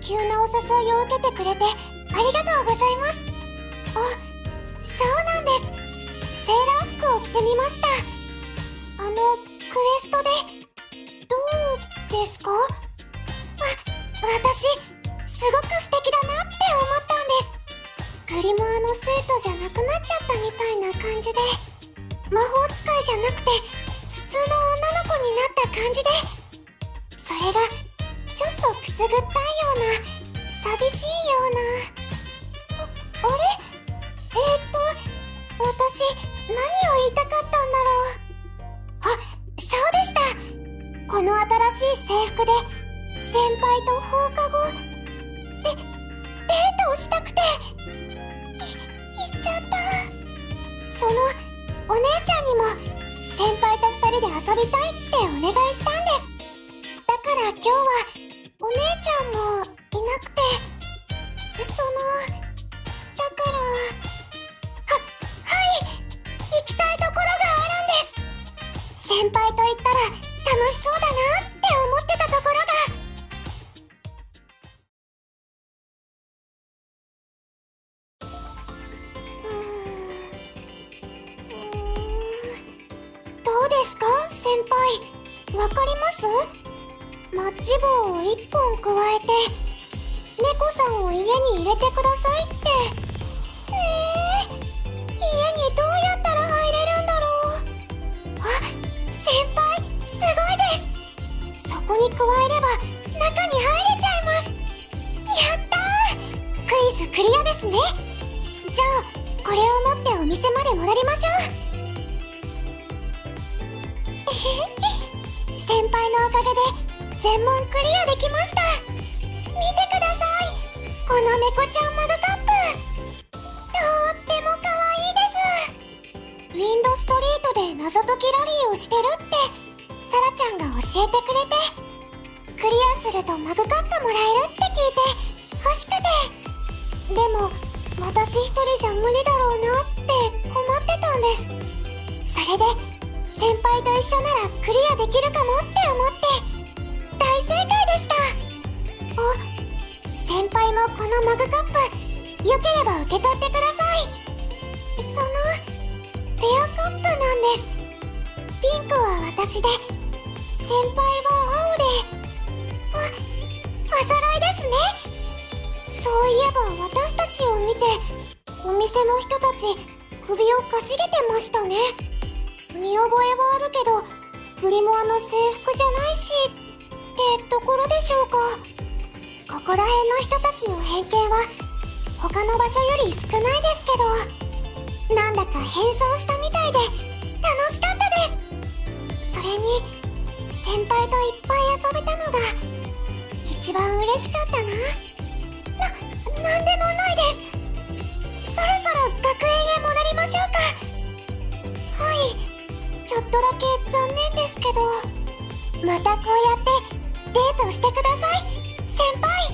急なお誘いを受けてくれてありがとうございます。あ、そうなんです。セーラー服を着てみました。クエストでどうですか？私すごく素敵だなって思ったんです。グリモアの生徒じゃなくなっちゃったみたいな感じで、魔法使いじゃなくて普通の女の子になった感じで、それがちょっとくすぐったいような、寂しいような。あれ？私何を言いたかったんだろう。あ、そうでした。この新しい制服で先輩と放課後デートをしたくて言っちゃった。そのお姉ちゃんにも先輩と2人で遊びたいってお願いしたんです。だから今日はお姉ちゃんもいなくて、だからはい行きたいところがあるんです。先輩と行ったら楽しそうだなって思ってたところが。どうですか先輩、わかります？マッチ棒を1本加えて猫さんを家に入れてくださいって。家にどうやったら入れるんだろう。あ、先輩すごいです。そこに加えれば中に入れちゃいます。やったー、クイズクリアですね。じゃあこれを持ってお店まで戻りましょう。先輩のおかげで全問クリアできました。見てください、この猫ちゃんマグカップ、とっても可愛いです。ウィンドストリートで謎解きラリーをしてるってサラちゃんが教えてくれて、クリアするとマグカップもらえるって聞いて欲しくて。でも私一人じゃ無理だろうなって困ってたんです。それで先輩と一緒ならクリアできるかもって思って大正解でした。あ、先輩もこのマグカップよければ受け取ってください。ペアカップなんです。ピンクは私で先輩は青で、お揃いですね。そういえば私たちを見てお店の人たち首をかしげてましたね。見覚えはあるけどグリモアの制服じゃないしってところでしょうか。ここら辺の人たちの偏見は他の場所より少ないですけど、なんだか変装したみたいで楽しかったです。それに先輩といっぱい遊べたのが一番嬉しかったな。なんでもないです。そろそろ学園へ戻りましょうか。はい、ちょっとだけ残念ですけど、またこうやってデートしてください先輩。